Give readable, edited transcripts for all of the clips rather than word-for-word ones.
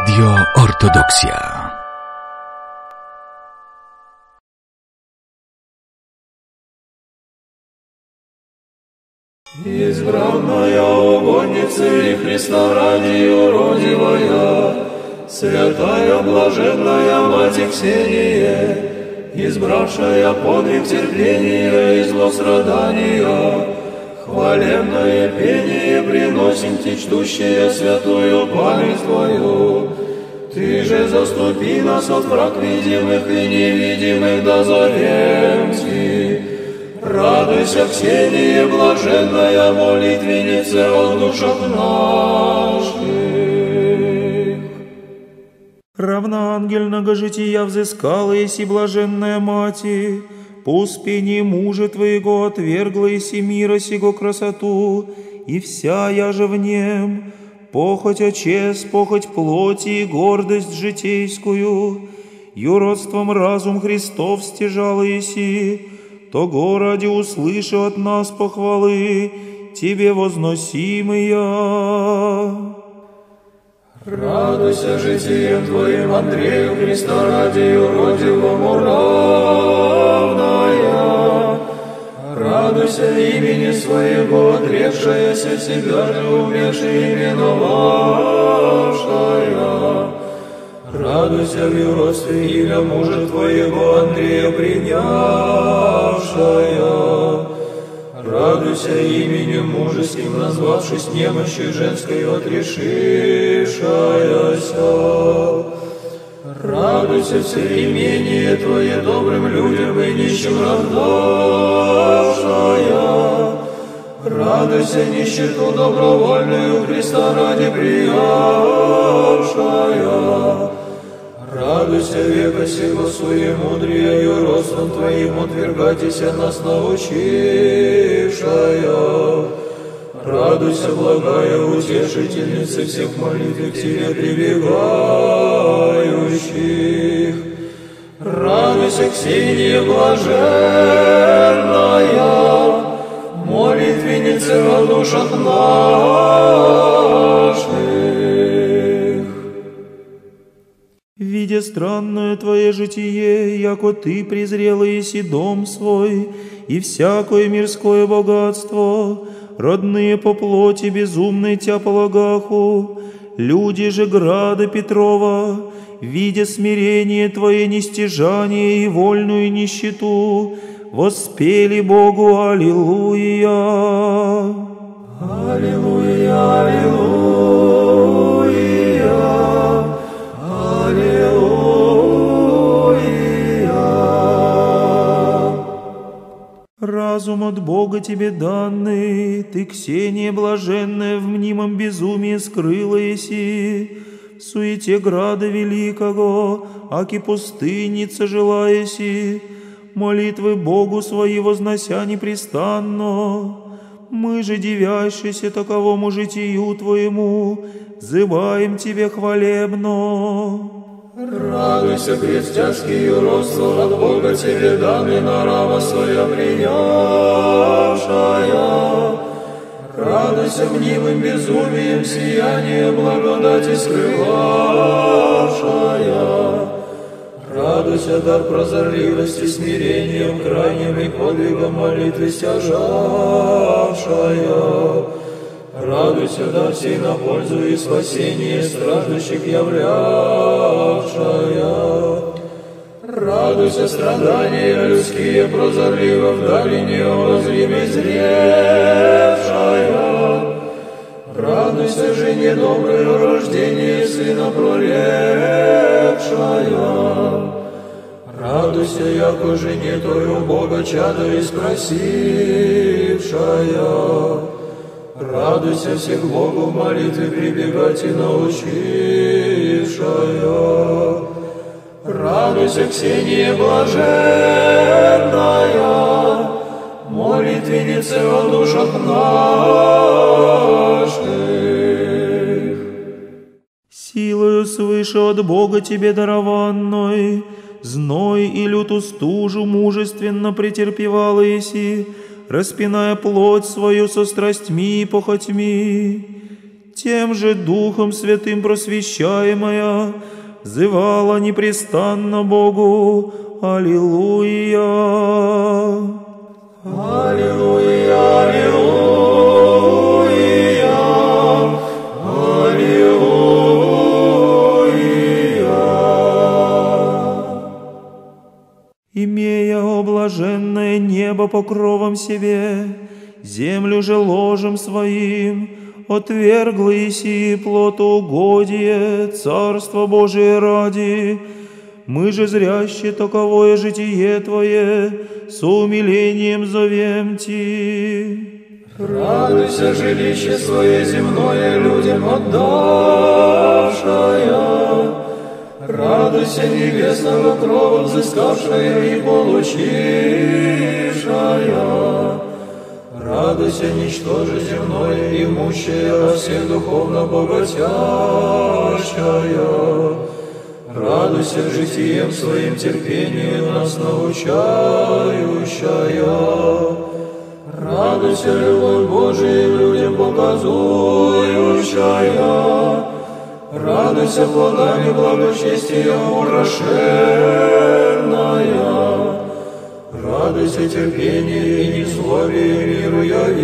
Radio Ortodoksja. Избранная угодница и Христа ради уродивая, святая блаженная Мать Ксения, избравшая подвиг терпения и злострадания, хвалебное пение приносим Ти, чтущее святую память Твою. Ты же заступи нас от враг видимых и невидимых, дозовем Ти. Радуйся, Ксения, блаженная молитвенница о душах наших. Равноангельного жития взыскала еси блаженная Мати, по успении мужа Твоего отвергла еси мира сего красоту, и вся я же в нем, похоть очес, похоть плоти и гордость житейскую, юродством разум Христов стяжала еси, того ради услышу от нас похвалы, Тебе возносимые. Радуйся житием Твоим, Андрею, Христа ради уродивому равная. Радуйся имени Своего, отрекшаяся себя же умершей именовавшая. Радуйся в юродстве имя мужа Твоего, Андрея, принявшая. Радуйся именем мужеским, назвавшись немощью женской отрешившаяся. Радуйся всеимение Твое добрым людям и нищим раздавшая. Радуйся нищету добровольную Христа ради приявшая. Радуйся века сего суемудрия, и родством Твоим утвергайтеся нас научившая. Радуйся, благая утешительница всех молитв к Тебе прибегающих. Радуйся, Ксения, блаженная, молитвенница о душах наших. Видя странное Твое житие, яко Ты презрела еси дом свой и всякое мирское богатство, родные по плоти безумной Тя полагаху, люди же града Петрова, видя смирение Твое нестяжание и вольную нищету, воспели Богу Аллилуйя. Аллилуйя, аллилуйя, аллилуйя. Разум от Бога Тебе данный, Ты, Ксения блаженная, в мнимом безумии скрыла еси, в суете града великого, аки пустынница желаеси, молитвы Богу свои вознося непрестанно. Мы же, дивящиеся таковому житию Твоему, взываем Тебе хвалебно. Радуйся, крестяшки, юродство от Бога Тебе данный, на раба своя принявшая. Радуйся мнимым безумием, сияние благодати скрывавшая. Радуйся, дар прозорливости, смирением крайним и подвигом молитвы стяжавшая. Радуйся, дар сей на пользу и спасение страждущих являвшая. Радуйся, страдания людские прозорливо вдали неозриме зревшая. Радуйся, жене доброе рождение сына пролегшая. Радуйся, яко жене Твою Бога чадо испросившая. Радуйся, всех Богу в молитве прибегать и научившая. Радуйся, Ксения блаженная, молитвенница о душах наших. Силою свыше от Бога Тебе дарованной, зной и люту стужу мужественно претерпевала еси, распиная плоть свою со страстьми и похотьми. тем же Духом Святым просвещаемая, взывала непрестанно Богу. Аллилуйя! Аллилуйя, аллилуйя, аллилуйя. Имея облаженное небо покровом себе, землю же ложем своим, отвергло и плотоугодие Царство Божие ради. Мы же зряще таковое житие Твое с умилением зовем Ти. Радуйся, жилище свое земное людям отдавшая, радуйся, небесного крова взыскавшая и получившая. Радуйся, ничтоже земное, имущая, а всех духовно богатящая. Радуйся, житием своим терпением нас научающая. Радуйся, любовь Божиим людям показующая. Радуйся, плодами благочестия украшенная. Радуйся, терпение и незлобие миру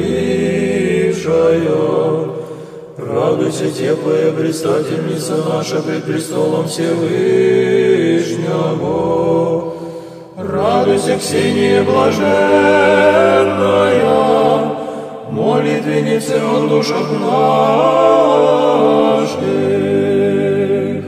явившая. Радуйся, теплая предстательница наша пред престолом Всевышнего. Радуйся, Ксения блаженная, молитвенница о душах наших.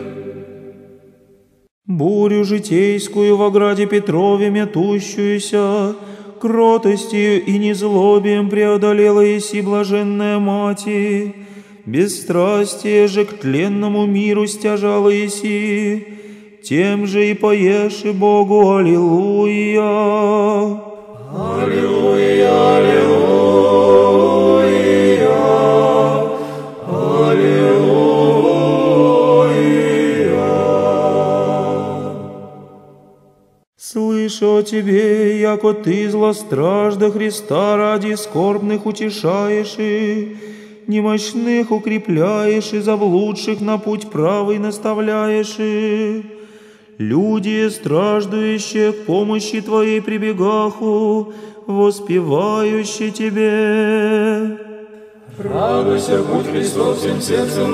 Бурю житейскую в ограде Петрове метущуюся, кротостью и незлобием преодолела еси блаженная Мати, бесстрастие же к тленному миру стяжала еси, тем же и поешь и Богу. Аллилуйя! Аллилуйя, аллилуйя, аллилуйя. Слышу о Тебе, яко Ты злостражда Христа ради скорбных утешаешь и немощных укрепляешь, и заблудших на путь правый наставляешь, и люди, страждующие к помощи Твоей прибегаху, воспевающие Тебе. Радуйся, путь Христов всем сердцем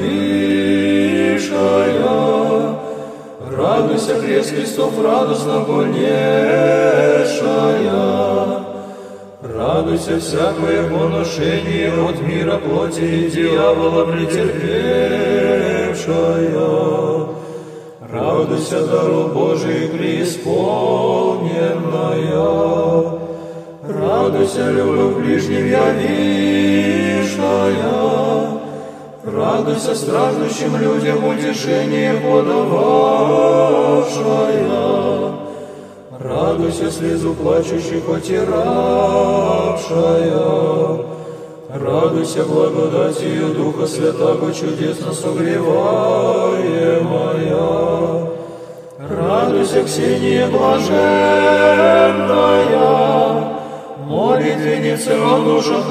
возлюбившая. Радуйся, крест Христов радостно понесшая. Радуйся, всякое поношение от мира плоти и дьявола претерпевшая. Радуйся, дару Божий преисполненная. Радуйся, любовь ближним явившая. Радуйся, страждущим людям утешение подававшая. Радуйся, слезу плачущих отиравшая. Радуйся, благодатью Духа Святаго чудесно согреваемая. Радуйся, Ксения блаженная, молитвенница о душах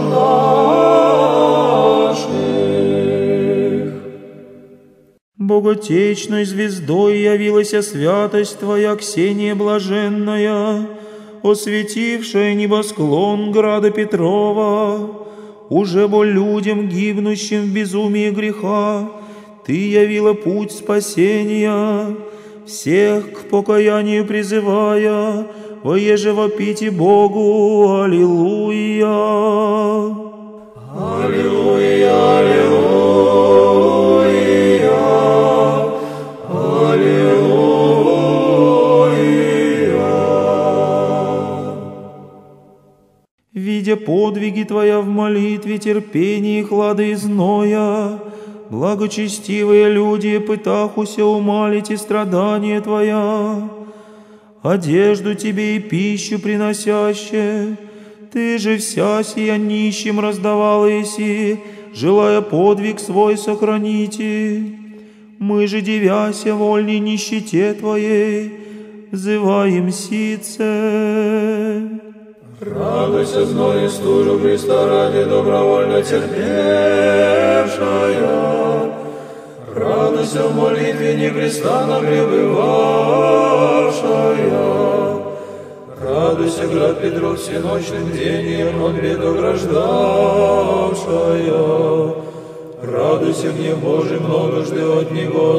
наших. Боготечной звездой явилась святость Твоя, Ксения блаженная, осветившая небосклон града Петрова. Уже бо людям, гибнущим в безумии греха, Ты явила путь спасения, всех к покаянию призывая, воеже вопите Богу. Аллилуйя! Аллилуйя, аллилуйя, аллилуйя. Видя подвиги Твоя в молитве, терпении, хлады и зноя, благочестивые люди, пытахуся умалить и страдания Твоя, одежду Тебе и пищу приносяще, Ты же вся сия нищим раздавала еси, желая подвиг свой сохраните. Мы же, девяся вольней нищете Твоей, взываем сице. Радуйся, зной и стужу Христа ради добровольно терпевшая. Радуйся в молитве непрестанно пребывавшая. Радуйся, град Петров всеночным бдением от бед ограждавшая. Радуйся, гнев Божий многожды от него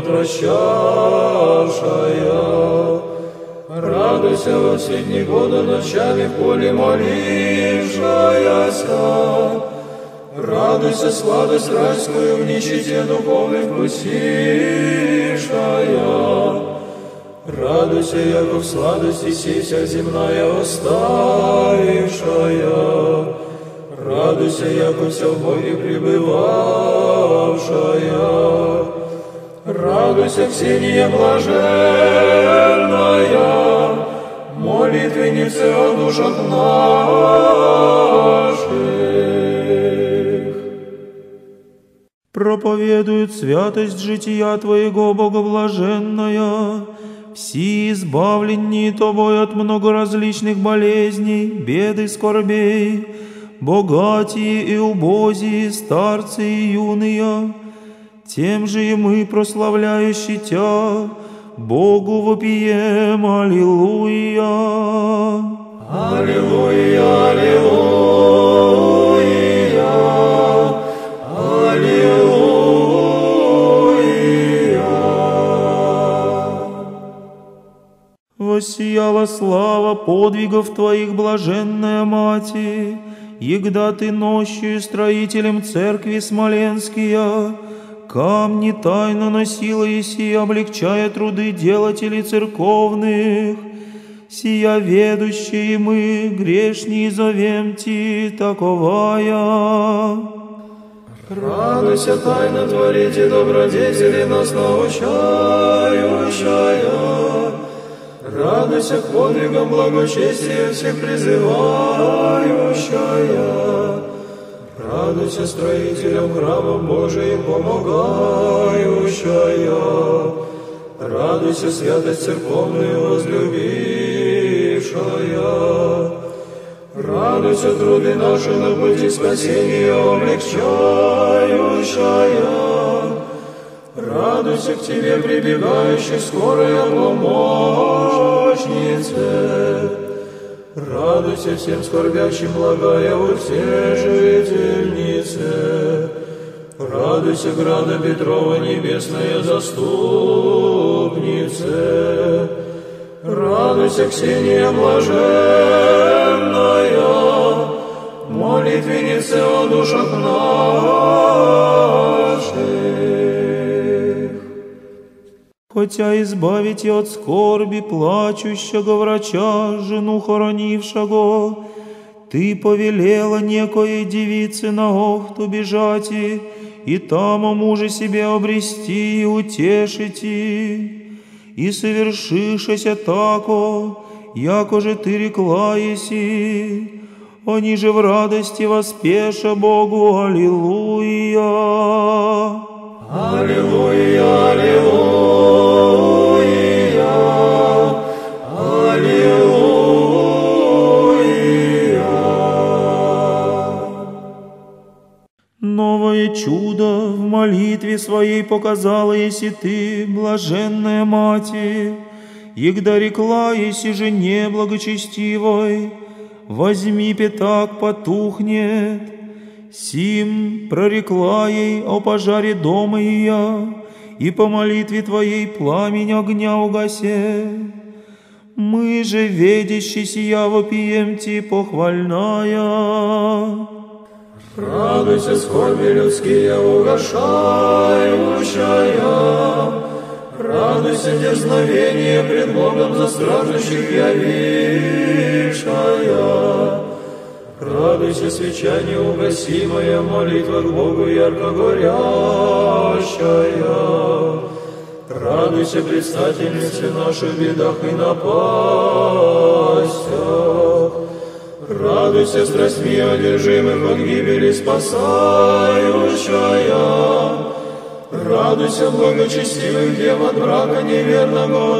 отвращавшая. Радуйся во все дни года ночами в поле молившаяся. Радуйся, сладость райскую в нищете духовной вкусившая. Радуйся, яко в сладости сей вся земная оставившая. Радуйся, яко вся в Боге пребывавшая. Радуйся, Ксения блаженная, молитвенница о душах наших. Проповедует святость жития Твоего, Боговлаженная, все избавленные Тобой от многоразличных болезней, бед и скорбей, богатые и убогие, старцы и юные, тем же и мы, прославляющие Тя, Богу вопием, аллилуйя. Аллилуйя, аллилуйя, аллилуйя. Воссияла слава подвигов Твоих, блаженная Мати, егда Ты нощью строителем церкви Смоленския камни тайно носила еси, облегчая труды делателей церковных. Сия ведущие мы, грешние, зовем Ти, таковая. Радуйся, тайно творите добродетели, нас научающая. Радуйся к подвигам благочестия всех призывающая. Радуйся строителям храма Божиим помогающая. Радуйся святость церковную возлюбившая. Радуйся труды наши на пути спасения облегчающая. Радуйся к Тебе, прибегающей скорая помощнице. Радуйся всем скорбящим, благая утешительнице. Радуйся, града Петрова, небесная заступнице. Радуйся, Ксения блаженная, молитвенница о душах наших. Хотя избавите от скорби плачущего врача, жену хоронившего, Ты повелела некоей девице на Охту бежать, и там о муже себе обрести и утешите, и совершишеся тако, яко же Ты рекла еси, они же в радости воспеша Богу, аллилуйя. Аллилуйя, аллилуйя, аллилуйя. Новое чудо в молитве своей показала еси Ты, блаженная Мати, егда рекла еси жене благочестивой, возьми пятак потухнет, сим прорекла ей о пожаре дома ее, и по молитве Твоей пламень огня угасе. Мы же, ведящие сия, вопием Ти похвальная. Радуйся, скорби людские угошающая. Радуйся, дерзновение пред Богом за страждущих явившая. Радуйся, свеча неугасимая, молитва к Богу ярко горящая. Радуйся, предстательнице наших бедах и напастях. Радуйся, страстьми одержимых от гибели спасающая. Радуйся, благочестивых дев от брака неверного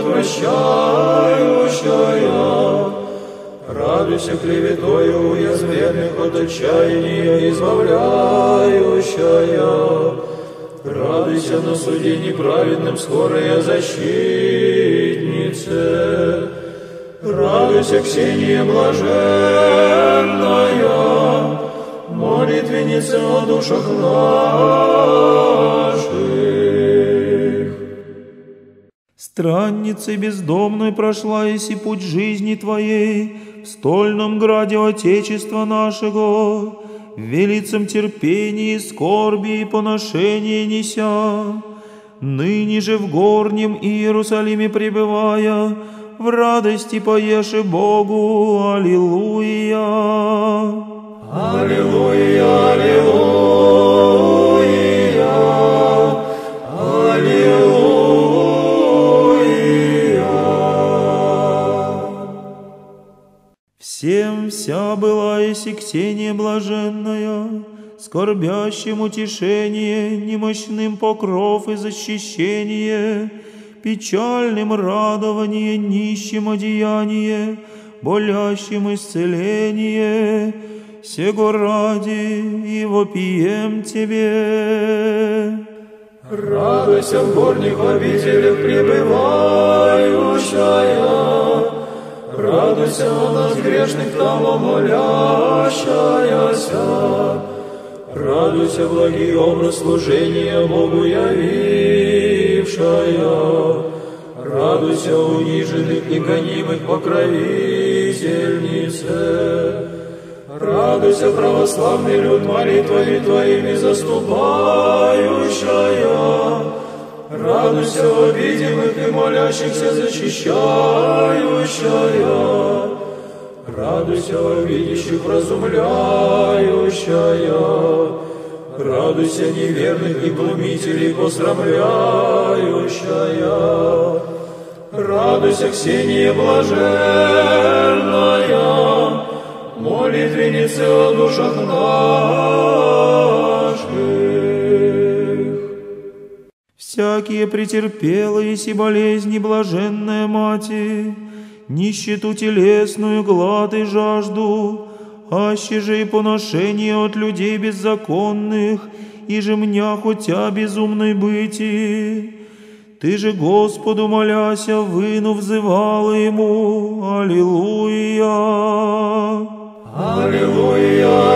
отвращающая. Радуйся, клеветою уязвленных от отчаяния избавляющая. Радуйся, Радуйся на суде неправедным, скорая защитнице. Радуйся, Ксения блаженная, молитвенница о душах наших. Странницей бездомной прошла еси путь жизни Твоей, в стольном граде Отечества нашего, в велицем терпении, скорби и поношении неся, ныне же в горнем Иерусалиме пребывая, в радости поеше Богу. Аллилуйя! Аллилуйя, аллилуйя, аллилуйя. Всем вся была еси Ксения блаженная, скорбящим утешение, немощным покров и защищение, печальным радование, нищим одеяние, болящим исцеление. Сего ради и вопием Тебе. Радуйся в горних обителях пребывающая, радуйся о нас грешных там молящаяся, радуйся благий образ служения Богу явившая, радуйся униженных и гонимых покровительнице. Радуйся, православный люд, молитвами Твоими заступающая. Радуйся, обидимых и молящихся защищающая. Радуйся, видящих вразумляющая. Радуйся, неверных и глумителей посрамляющая. Радуйся, Ксения блаженная, молитвенница о душах наших. Всякие претерпелые си болезни, блаженная Мати, нищету телесную, глад и жажду, аще же и поношение от людей беззаконных, и же меня хотя безумной быти. Ты же Господу моляся, выну взывала Ему. Аллилуйя! Аллилуйя,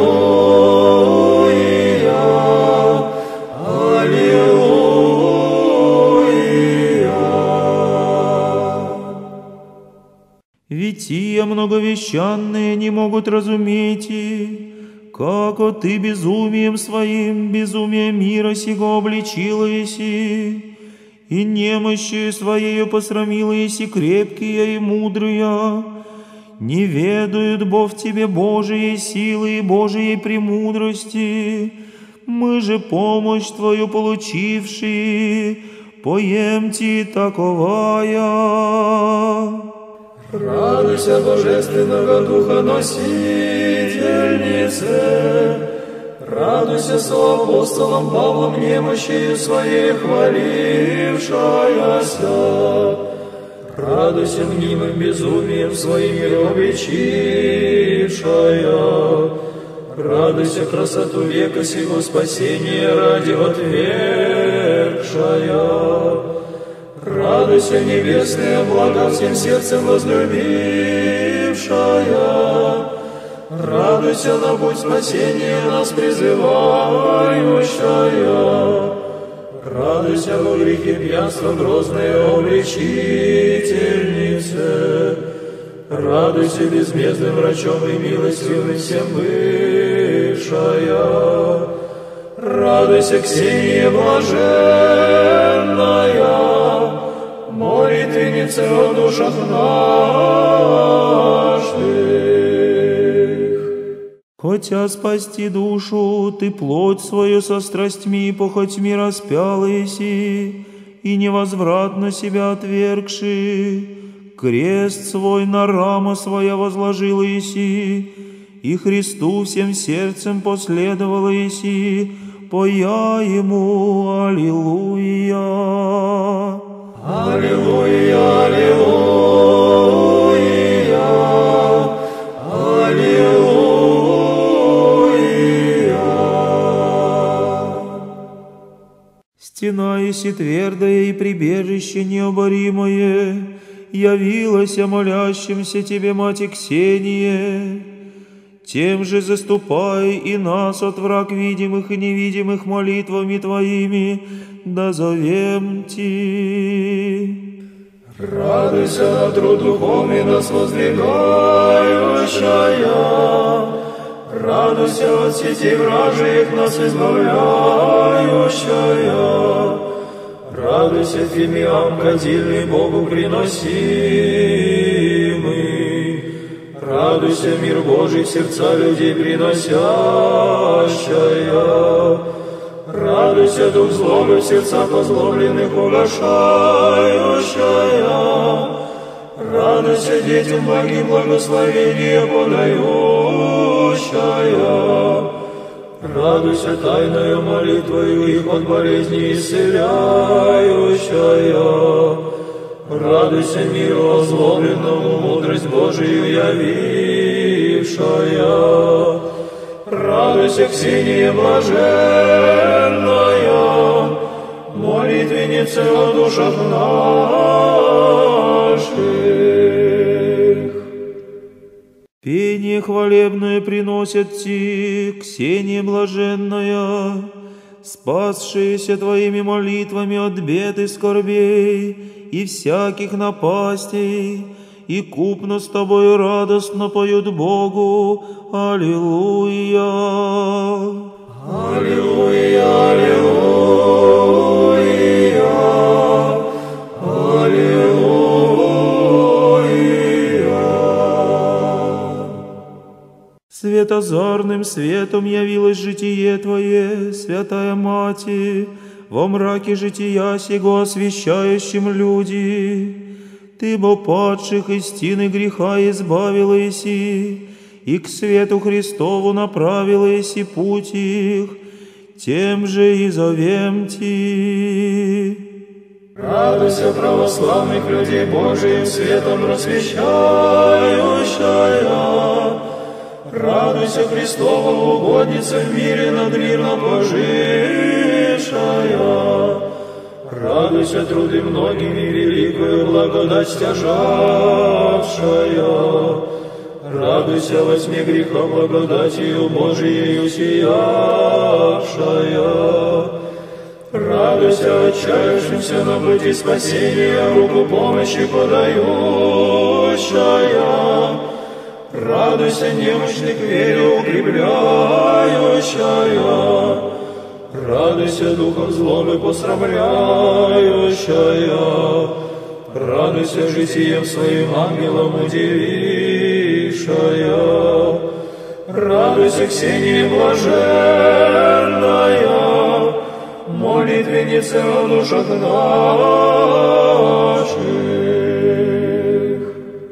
аллилуйя, аллилуйя. Вития многовещанные не могут разуметь, како Ты безумием своим, безумие мира сего обличила еси, и немощью Своею посрамила еси крепкие и мудрые. Не ведают Бог в Тебе Божией силы и Божией премудрости. Мы же помощь Твою получившие, поемте таковая. Радуйся, Божественного Духа носительнице, радуйся со апостолом Павлом немощью Своей хвалившаяся. Радуйся мнимым безумием своими обличившая. Радуйся красоту века сего спасения ради отвергшая. Радуйся небесная блага всем сердцем возлюбившая. Радуйся на путь спасения нас призывающая. Радуйся во грехе пьянства грозная обличительнице. Радуйся безмездным врачом и милостивым всем бывшая. Радуйся, Ксения блаженная, молитвенница о душах наших. Хотя спасти душу, Ты плоть свою со страстьми и похотьми распяла еси, и невозвратно себя отвергши, крест свой на рама своя возложила еси, и Христу всем сердцем последовала еси, поя Ему аллилуйя. Аллилуйя, аллилуйя, аллилуйя. Стена еси твердая и прибежище необоримое, явилась молящимся Тебе, Мати Ксения. Тем же заступай и нас от враг видимых и невидимых молитвами Твоими, дозовем Ти. Радуйся на труд духовный нас воздвигающая, радуйся от сети вражьих нас избавляющая, радуйся фимиам кадильный Богу приносимый, радуйся мир Божий в сердца людей приносящая, радуйся дух злобы в сердца позлобленных угошающая, радуйся детям благим благословение подающая, радуйся тайною молитвою их от болезни исцеляющая, радуйся миру озлобленному мудрость Божию явившая, радуйся Ксения блаженная, молитвенница о душах наших. Пение хвалебное приносят Ти, Ксения блаженная, спасшаяся Твоими молитвами от бед и скорбей и всяких напастей, и купно с Тобою радостно поют Богу. Аллилуйя! Аллилуйя, аллилуйя, аллилуйя. Светозарным светом явилось житие Твое, Святая Мати, во мраке жития сего освящающим люди. Ты бо падших из тины греха избавила еси, и к свету Христову направила еси путь их, тем же и зовем Ти. Радуйся православных людей Божиим светом просвещающая, радуйся Христова угодница в мире надмирно пожившая, радуйся труды многими великую благодать стяжавшая, радуйся во тьме греха благодатью Божией сиявшая, радуйся отчаявшимся на пути спасения руку помощи подающая, радуйся немощных вере укрепляющая, радуйся духом злобы посрамляющая, радуйся житием своим ангелом удивившая, радуйся Ксения блаженная, молитвенница о душах наших.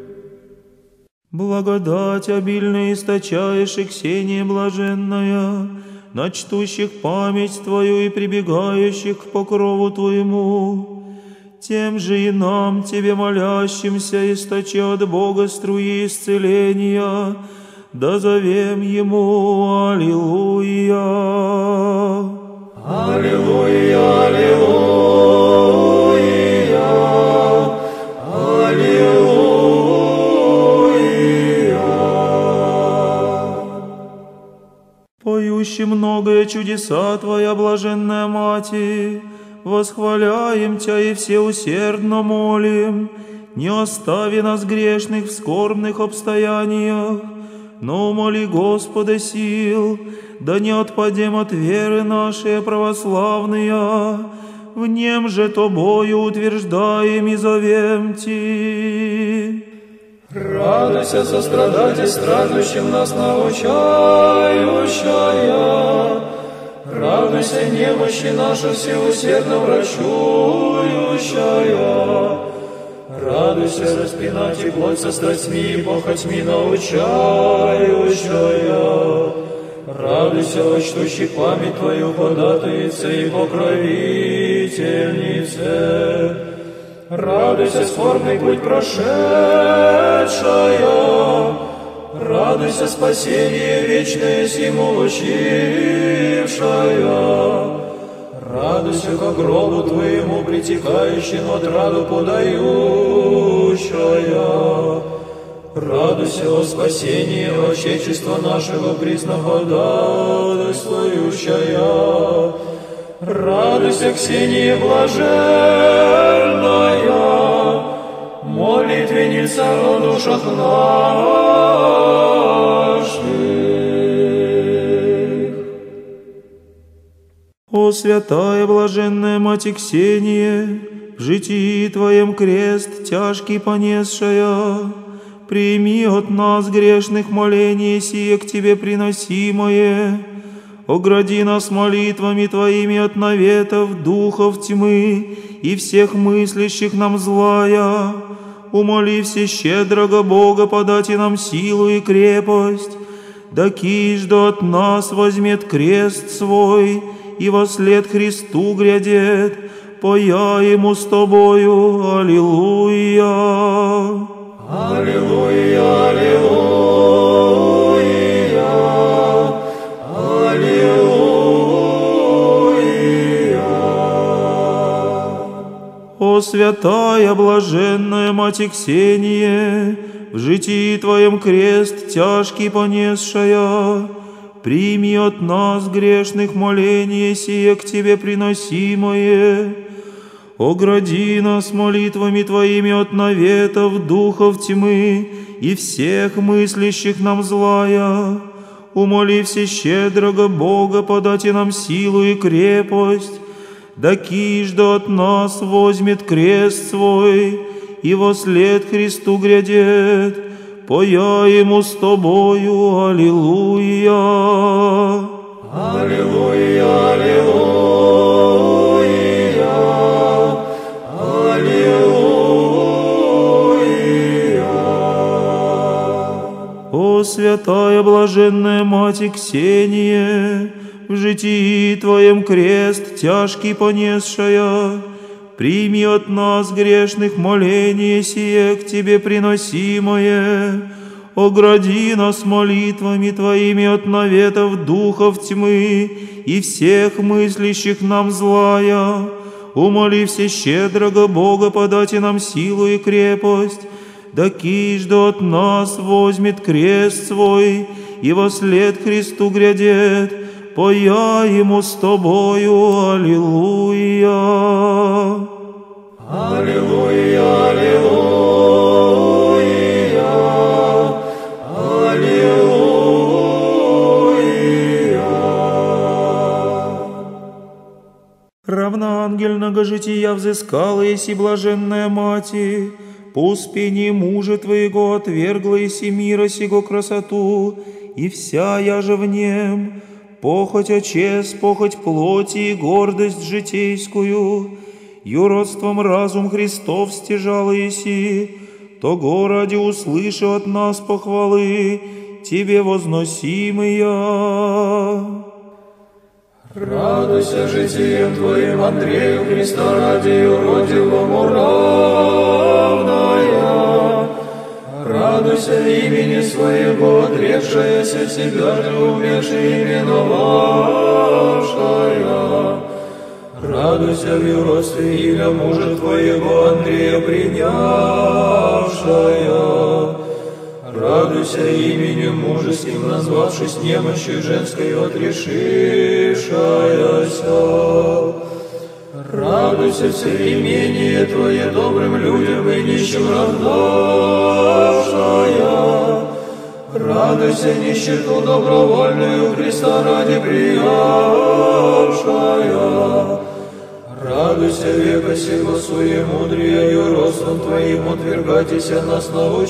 Благодать обильно источаешь, и Ксения блаженная, на чтущих память Твою и прибегающих к покрову Твоему, тем же и нам, Тебе молящимся, источа от Бога струи исцеления, дозовем Ему. Аллилуйя! Аллилуйя, аллилуйя, аллилуйя. Поющий многое чудеса Твоя, блаженная Мати, восхваляем Тя и всеусердно молим, не остави нас грешных в скорбных обстояниях, но умоли Господа сил, да не отпадем от веры нашей православные, в нем же Тобою утверждаем и зовем Ти. Радуйся, сострадать и страждущим нас научающая, радуйся, немощи наши всеусердно врачующая, радуйся, распинать и плоть со страстьми и похотьми научающая, радуйся, во чтущих память Твою ходатайце и покровительнице, радуйся, скорбный путь прошедшая, радуйся, спасение вечное сему лучившая, Радуйся ко гробу Твоему притекающему отраду подающая. Радуйся о спасении Отечества нашего пресноходатайствующая. Радуйся, Ксения блаженная, молитвенница о душах наших. О святая блаженная Мать Ксения, в житии Твоем крест тяжкий понесшая, прими от нас грешных моление сие к Тебе приносимое. Огради нас молитвами Твоими от наветов, духов тьмы и всех мыслящих нам злая. Умоли всещедрого Бога подать и нам силу и крепость, да киждо от нас возьмет крест свой и вослед Христу грядет, поя Ему с Тобою. Аллилуйя! Аллилуйя, аллилуйя, аллилуйя. О святая блаженная Мать Ксения, в житии Твоем крест тяжкий понесшая, прими от нас грешных моление сие к Тебе приносимое. Огради нас молитвами Твоими от наветов, духов тьмы и всех мыслящих нам злая. Умоли всещедрого Бога подать и нам силу и крепость, да киждо от нас возьмет крест свой и вослед Христу грядет, поя Ему с Тобою. Аллилуйя! Аллилуйя, аллилуйя. О святая блаженная Мать Ксения, в житии Твоем крест тяжкий понесшая, прими от нас грешных моление сие к Тебе приносимое. Огради нас молитвами Твоими от наветов, духов тьмы и всех мыслящих нам злая. Умоли всещедрого Бога подать и нам силу и крепость, да киждо от нас возьмет крест свой и вослед Христу грядет, поя Ему с Тобою. Аллилуйя! Аллилуйя, аллилуйя, аллилуйя. Равноангельного жития взыскала еси блаженная Мати, по успении мужа Твоего отвергла еси мира сего красоту, и вся я же в нем, похоть очес, похоть плоти и гордость житейскую, юродством разум Христов стяжала еси, того ради услыши от нас похвалы, Тебе возносимая. Радуйся житием Твоим, Андрею, Христа ради юродивому равная. Радуйся имени Своего, отрекшаяся себя же умершей именовавшая. Радуйся в юродстве имя мужа Твоего, Андрея, принявшая. Радуйся именем мужеским, назвавшись немощью женской отрешившаяся. Радуйся всеимение Твое добрым людям и нищим раздавшая. Радуйся нищету добровольную Христа ради приявшая. Радуйся века сего суемудрия, юродством Твоим отвергатися нас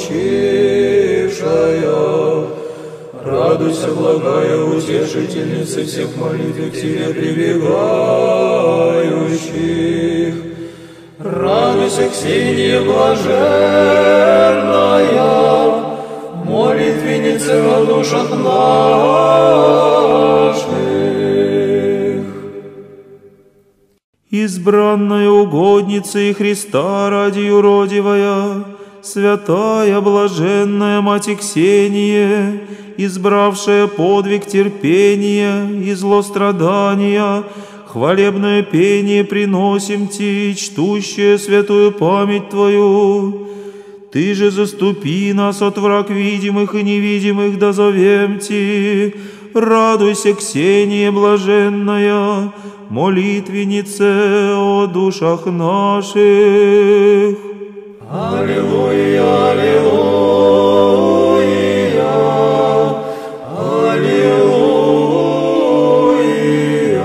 научившая. Радуйся, благая утешительница всех молитв к Тебе прибегающих. Радуйся, Ксения блаженная, молитвенница о душах наших. Избранная угодница и Христа ради юродивая, святая блаженная Мать Ксения, избравшая подвиг терпения и злострадания, хвалебное пение приносим Ти, чтущее святую память Твою. Ты же заступи нас от враг видимых и невидимых, да зовем Ти. Радуйся, Ксения блаженная, молитвеннице о душах наших. Аллилуйя, аллилуйя, аллилуйя.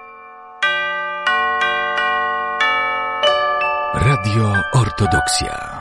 Radio Ortodoksja.